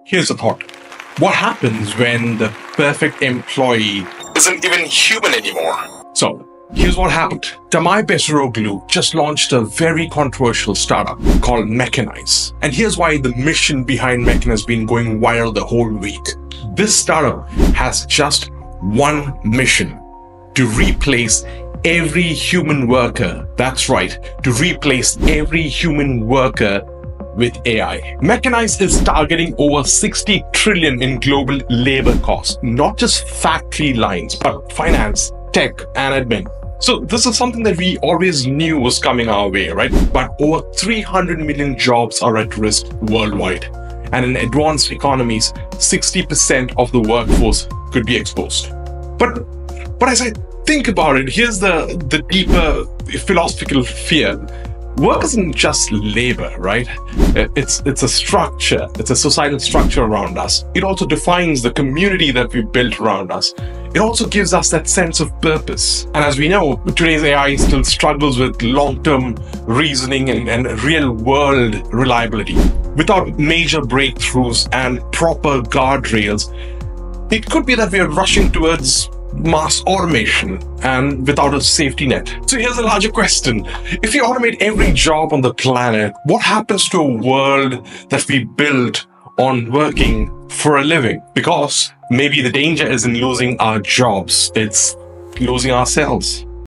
Here's the thought. What happens when the perfect employee isn't even human anymore? So, here's what happened. Tamay Besiroglu just launched a very controversial startup called Mechanize. And here's why the mission behind Mechanize has been going viral the whole week. This startup has just one mission: to replace every human worker. That's right, to replace every human worker with AI. Mechanize is targeting over 60 trillion in global labor costs, not just factory lines, but finance, tech, and admin. So this is something that we always knew was coming our way, right? But over 300 million jobs are at risk worldwide. And in advanced economies, 60% of the workforce could be exposed. But as I think about it, here's the deeper philosophical fear. Work isn't just labor, right? It's a structure. It's a societal structure around us. It also defines the community that we built around us. It also gives us that sense of purpose. And as we know, today's AI still struggles with long-term reasoning and real-world reliability. Without major breakthroughs and proper guardrails, it could be that we are rushing towards mass automation and without a safety net. So here's a larger question. If we automate every job on the planet, what happens to a world that we built on working for a living? Because maybe the danger isn't losing our jobs, it's losing ourselves.